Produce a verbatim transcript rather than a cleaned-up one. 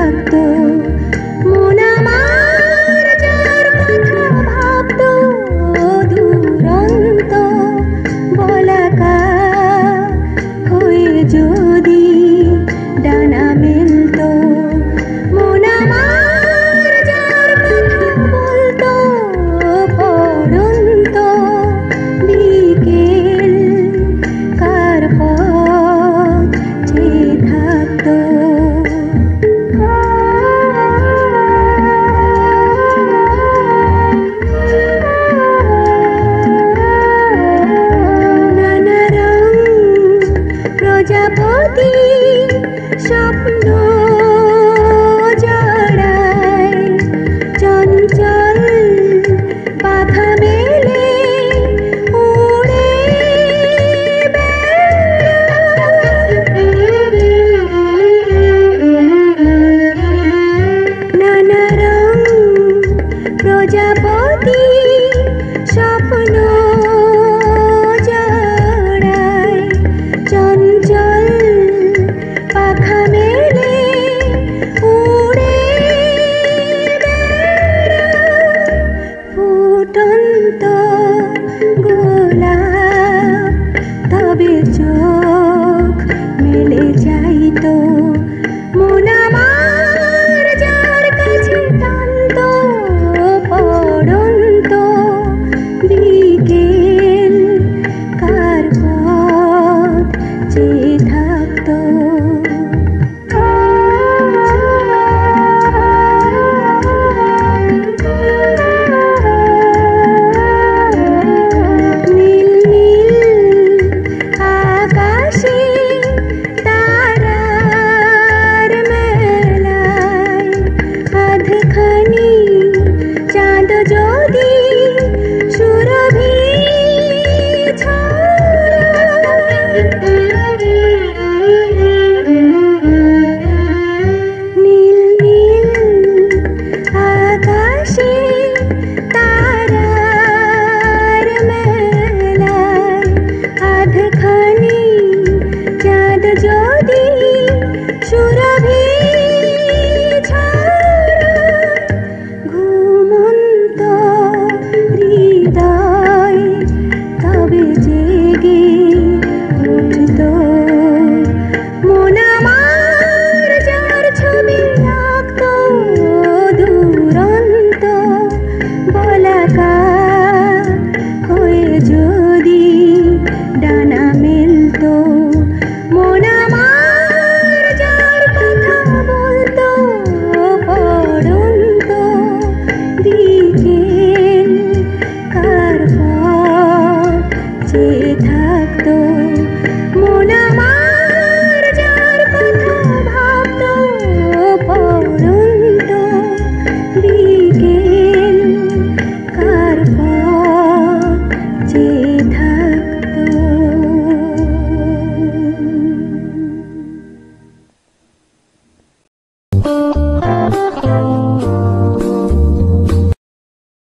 থাকতো মন আমার যার কথা ভাবতো দুরন্ত বলাকা হয়ে যদি ডানা মেলতো মন আমার যার কথা বলতো পড়ন্ত বিকেল কার পথ চেয়ে থাকতো নানা রং প্রজাপতি স্বপ্ন জড়ায় চঞ্চল পাখা মেলে উড়ে নানা রং প্রজাপতি স্বপ্ন জড়ায় চঞ্চল পাখা মেলে উড়ে ফুটন্ত গোলাপ তবে চোখ মেলে যাইতো মন আমার যার কাছে টানতো পড়ন্ত বিকেল কার পথ চেয়ে থাকতো নীল নীল আকাশে তারার মেলায় আধখানি চাঁদ যদি